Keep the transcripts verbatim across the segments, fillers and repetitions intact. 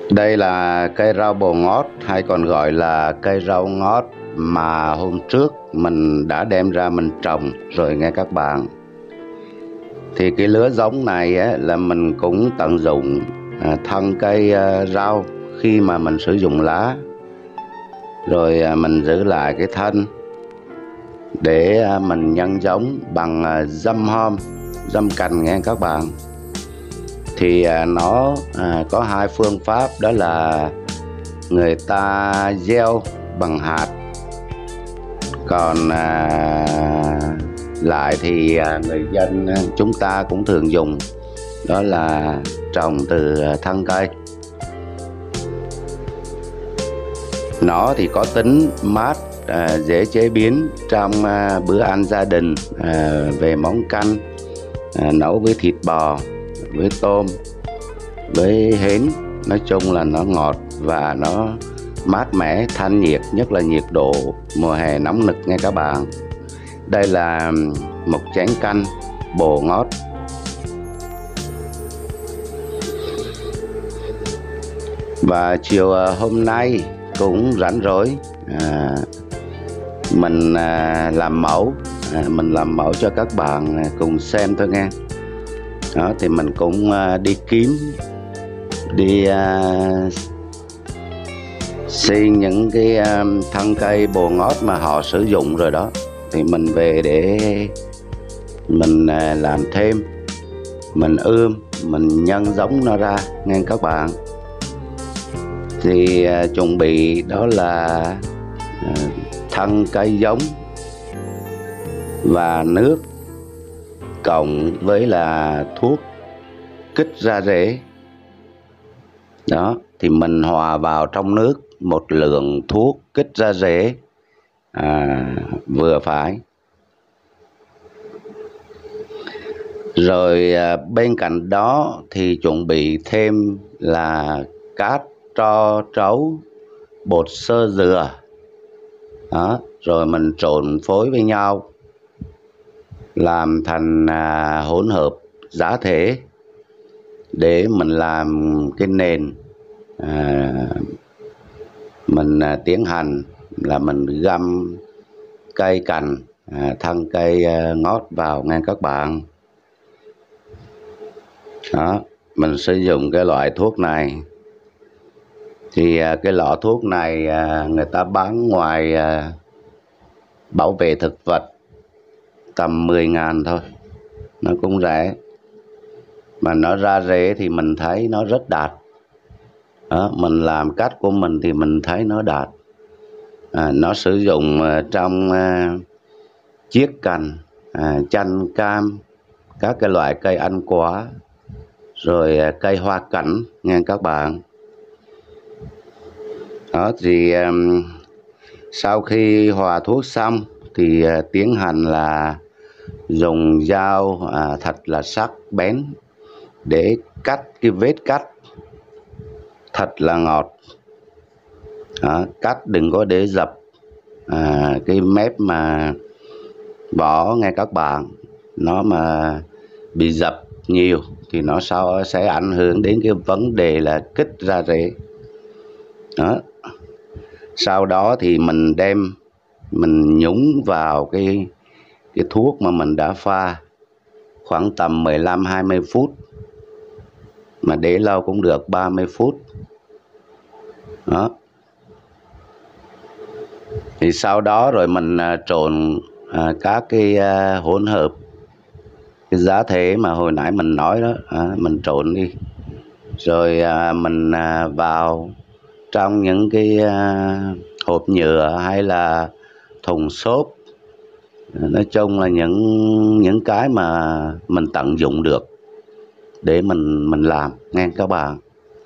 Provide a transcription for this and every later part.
Đây là cây rau bồ ngót hay còn gọi là cây rau ngót mà hôm trước mình đã đem ra mình trồng rồi nghe các bạn. Thì cái lứa giống này á, là mình cũng tận dụng à, thân cây à, rau khi mà mình sử dụng lá, rồi à, mình giữ lại cái thân để à, mình nhân giống bằng à, dăm hôm, dăm cành nghe các bạn. Thì à, nó à, có hai phương pháp, đó là người ta gieo bằng hạt, còn à, lại thì à, người dân chúng ta cũng thường dùng, đó là trồng từ thân cây. Nó thì có tính mát, à, dễ chế biến trong à, bữa ăn gia đình, à, về món canh, à, nấu với thịt bò, với tôm, với hến. Nói chung là nó ngọt và nó mát mẻ, thanh nhiệt, nhất là nhiệt độ mùa hè nóng nực nghe các bạn. Đây là một chén canh bồ ngót. Và chiều hôm nay cũng rảnh rỗi, à, mình à, làm mẫu, à, mình làm mẫu cho các bạn cùng xem thôi nghe. Đó, thì mình cũng à, đi kiếm, đi à, xin những cái à, thân cây bồ ngót mà họ sử dụng rồi đó, thì mình về để mình à, làm thêm, mình ươm, mình nhân giống nó ra nghe các bạn. Thì à, chuẩn bị đó là à, thân cây giống và nước, cộng với là thuốc kích ra rễ. Đó, thì mình hòa vào trong nước một lượng thuốc kích ra rễ à, vừa phải. Rồi à, bên cạnh đó thì chuẩn bị thêm là cát, tro trấu, bột sơ dừa. Đó, rồi mình trộn phối với nhau làm thành à, hỗn hợp giá thể để mình làm cái nền. à, mình à, tiến hành là mình găm cây cành, à, thân cây à, ngót vào nghe các bạn. Đó, mình sử dụng cái loại thuốc này. Thì à, cái lọ thuốc này à, người ta bán ngoài à, bảo vệ thực vật tầm mười ngàn thôi, nó cũng rẻ, mà nó ra rễ thì mình thấy nó rất đạt. Đó, mình làm cách của mình thì mình thấy nó đạt. à, nó sử dụng à, trong à, chiết cành, à, chanh cam, các cái loại cây ăn quả, rồi à, cây hoa cảnh nghe các bạn. Đó thì à, sau khi hòa thuốc xong thì à, tiến hành là dùng dao à, thật là sắc bén để cắt cái vết cắt thật là ngọt. Đó, cắt đừng có để dập à, cái mép mà vỏ nghe các bạn. Nó mà bị dập nhiều thì nó sau sẽ ảnh hưởng đến cái vấn đề là kích ra rễ. Đó, sau đó thì mình đem mình nhúng vào cái cái thuốc mà mình đã pha khoảng tầm mười lăm hai mươi phút, mà để lâu cũng được ba mươi phút. Đó, thì sau đó rồi mình à, trộn à, các cái à, hỗn hợp, cái giá thể mà hồi nãy mình nói đó, à, mình trộn đi, rồi à, mình à, vào trong những cái à, hộp nhựa hay là thùng xốp. Nói chung là những những cái mà mình tận dụng được để mình mình làm nghe các bạn.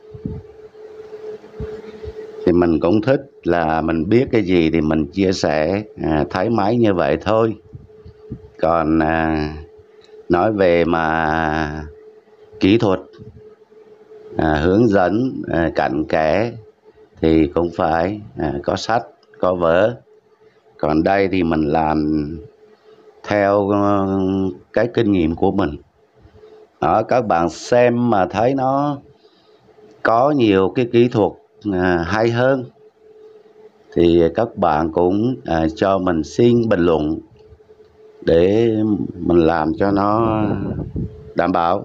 Thì mình cũng thích là mình biết cái gì thì mình chia sẻ à, thấy máy như vậy thôi. Còn à, nói về mà kỹ thuật, à, hướng dẫn à, cặn kẽ thì cũng phải à, có sách, có vở. Còn đây thì mình làm theo uh, cái kinh nghiệm của mình. Đó, các bạn xem mà thấy nó có nhiều cái kỹ thuật à, hay hơn thì các bạn cũng à, cho mình xin bình luận để mình làm cho nó đảm bảo.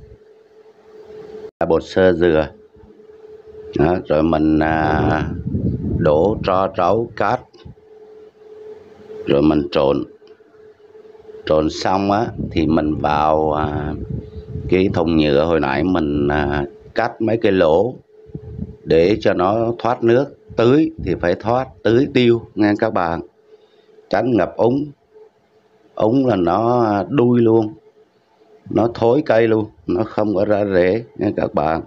Bột sơ dừa đó, rồi mình à, đổ tro trấu cát, rồi mình trộn trộn xong á thì mình vào à, cái thùng nhựa hồi nãy mình à, cắt mấy cái lỗ để cho nó thoát nước. Tưới thì phải thoát tưới tiêu nghe các bạn, tránh ngập úng. Úng là nó đuôi luôn, nó thối cây luôn, nó không có ra rễ nghe các bạn.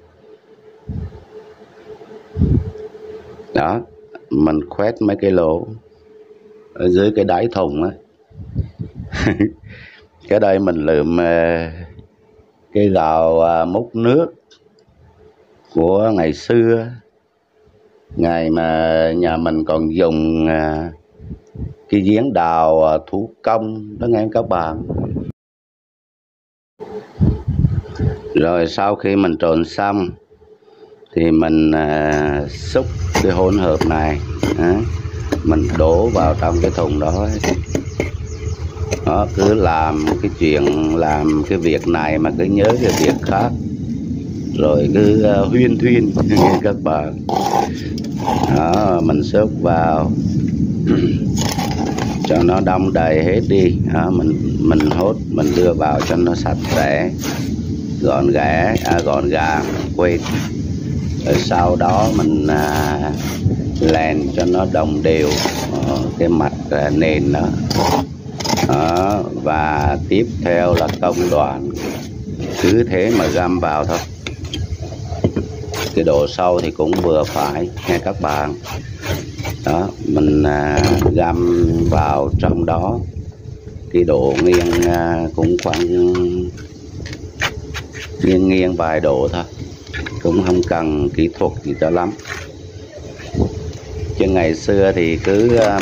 Đó, mình khoét mấy cái lỗ ở dưới cái đáy thùng á. Cái đây mình lượm cái gạo múc nước của ngày xưa, ngày mà nhà mình còn dùng cái giếng đào thủ công đó nghe các bạn. Rồi sau khi mình trộn xong thì mình à, xúc cái hỗn hợp này à, mình đổ vào trong cái thùng đó. Đó, cứ làm cái chuyện làm cái việc này mà cứ nhớ cái việc khác, rồi cứ uh, huyên thuyên nghe các bạn. Đó, mình xúc vào cho nó đong đầy hết đi. Đó, mình mình hốt mình đưa vào cho nó sạch sẽ, gọn ghẽ, à, gọn gàng, quên. Rồi sau đó mình à, lèn cho nó đồng đều à, cái mặt à, nền đó. Đó, và tiếp theo là công đoạn cứ thế mà găm vào thôi. Cái độ sâu thì cũng vừa phải nghe các bạn. Đó, mình à, găm vào trong đó, cái độ nghiêng à, cũng khoảng nghiêng nghiêng vài độ thôi, cũng không cần kỹ thuật gì cho lắm. Chứ ngày xưa thì cứ um,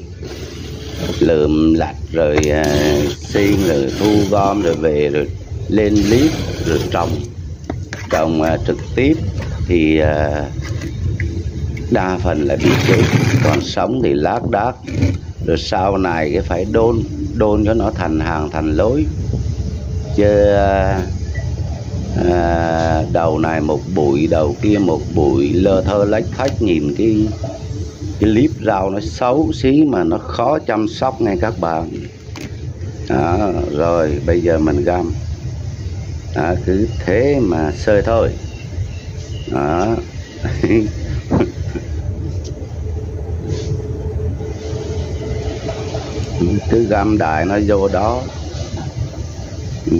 lượm lặt rồi uh, xiên rồi thu gom rồi về rồi lên clip rồi trồng trồng uh, trực tiếp thì uh, đa phần là bị chết, còn sống thì lác đác. Rồi sau này cái phải đôn đôn cho nó thành hàng thành lối, chứ uh, À, đầu này một bụi, đầu kia một bụi, lơ thơ lách thách, nhìn cái cái clip rau nó xấu xí mà nó khó chăm sóc nghe các bạn. Đó, rồi bây giờ mình găm. Đó, cứ thế mà sơi thôi. Đó. Cứ găm đại nó vô đó. Ừ.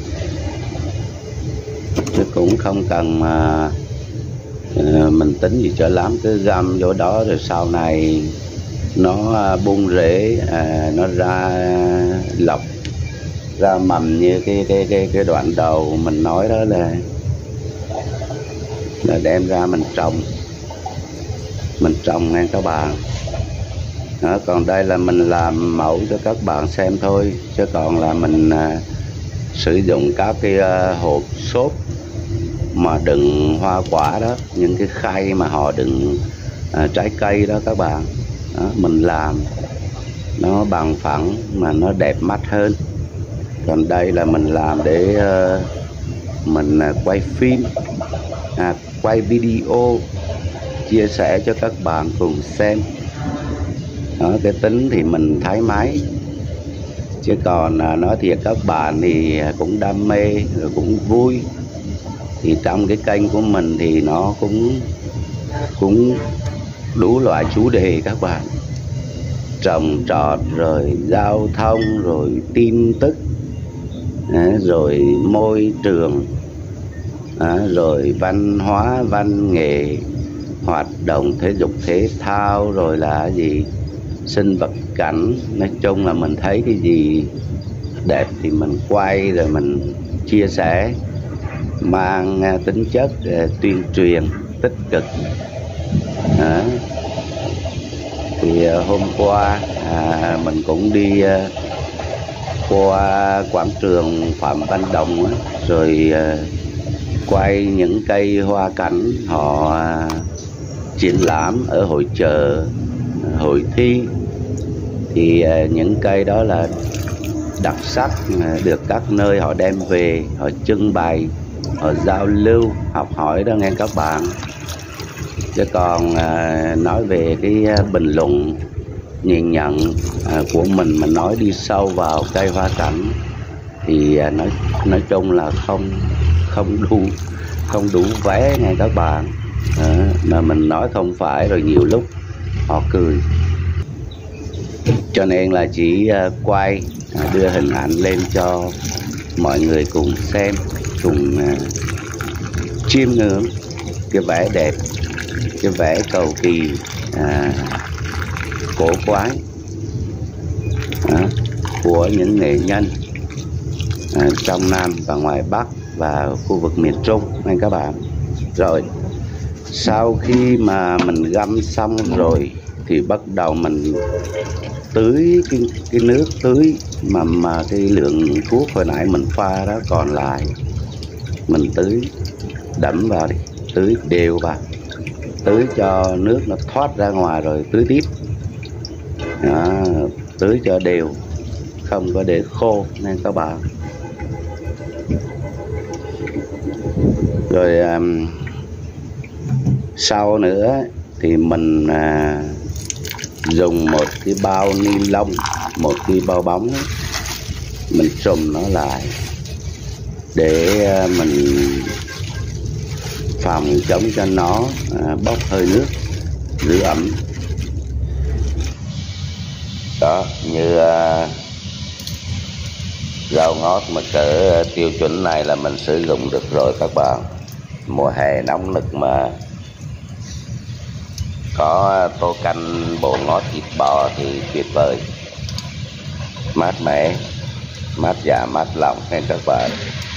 Chứ cũng không cần mà uh, mình tính gì cho lắm, cứ găm vô đó rồi sau này nó uh, bung rễ, uh, nó ra lọc ra mầm như cái cái cái cái đoạn đầu mình nói đó là là đem ra mình trồng mình trồng nghe các bạn. Đó, còn đây là mình làm mẫu cho các bạn xem thôi, chứ còn là mình uh, sử dụng các cái uh, hộp xốp mà đựng hoa quả đó, những cái khay mà họ đựng uh, trái cây đó các bạn. Đó, mình làm nó bằng phẳng mà nó đẹp mắt hơn. Còn đây là mình làm để uh, mình uh, quay phim, à, quay video chia sẻ cho các bạn cùng xem. Đó, cái tính thì mình thái máy, chứ còn uh, nói thiệt các bạn thì cũng đam mê rồi cũng vui. Thì trong cái kênh của mình thì nó cũng cũng đủ loại chủ đề các bạn, trồng trọt rồi giao thông rồi tin tức, rồi môi trường, rồi văn hóa văn nghệ, hoạt động thể dục thể thao, rồi là gì sinh vật cảnh. Nói chung là mình thấy cái gì đẹp thì mình quay rồi mình chia sẻ, mang tính chất uh, tuyên truyền tích cực. Đó. Thì uh, hôm qua uh, mình cũng đi uh, qua quảng trường Phạm Văn Đồng á, rồi uh, quay những cây hoa cảnh họ triển lãm ở hội chợ, hội thi. Thì những cây đó là đặc sắc, được các nơi họ đem về, họ trưng bày, họ giao lưu, học hỏi đó nghe các bạn. Chứ còn à, nói về cái bình luận nhìn nhận à, của mình mà nói đi sâu vào cây hoa cảnh thì à, nói nói chung là không không đủ không đủ vé nghe các bạn. À, mà mình nói không phải rồi nhiều lúc họ cười, cho nên là chỉ à, quay à, đưa hình ảnh lên cho mọi người cùng xem, cùng à, chiêm ngưỡng cái vẻ đẹp, cái vẻ cầu kỳ, à, cổ quái à, của những nghệ nhân à, trong Nam và ngoài Bắc và khu vực miền Trung anh các bạn. Rồi sau khi mà mình găm xong rồi thì bắt đầu mình tưới cái, cái nước tưới mà mà cái lượng thuốc hồi nãy mình pha đó còn lại, mình tưới đẫm vào đi, tưới đều vào, tưới cho nước nó thoát ra ngoài rồi tưới tiếp. Đó, tưới cho đều, không có để khô nên các bạn. Rồi um, sau nữa thì mình uh, dùng một cái bao ni lông, một cái bao bóng ấy, mình trùm nó lại để uh, mình phòng chống cho nó uh, bốc hơi nước, giữ ẩm. Đó, như uh, rau ngót mà cỡ tiêu chuẩn này là mình sử dụng được rồi các bạn. Mùa hè nóng nực mà có tô canh bột ngót thịt bò thì tuyệt vời, mát mẻ, mát dạ mát lòng nên các bạn.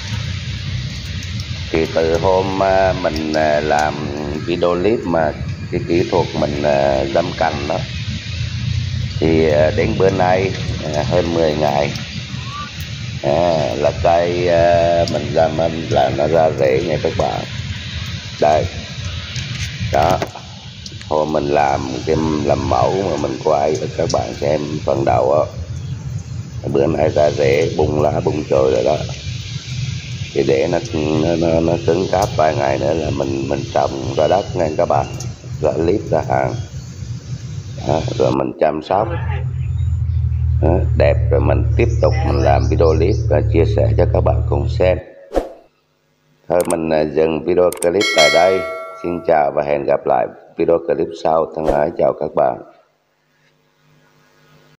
Thì từ hôm mình làm video clip mà cái kỹ thuật mình đâm cành đó thì đến bữa nay hơn mười ngày à, là cây mình làm là nó ra rễ nha các bạn. Đây đó, hồi mình làm cái làm mẫu mà mình quay cho các bạn xem phần đầu đó, bữa nay ra rễ bung lá bung chồi rồi đó. Thì để nó nó, nó cứng cáp vài ngày nữa là mình mình trồng ra đất nha các bạn, ra clip ra hàng đó, rồi mình chăm sóc đó, đẹp rồi mình tiếp tục mình làm video clip và chia sẻ cho các bạn cùng xem. Thôi mình dừng video clip tại đây. Xin chào và hẹn gặp lại video clip sau. Thân ái chào các bạn.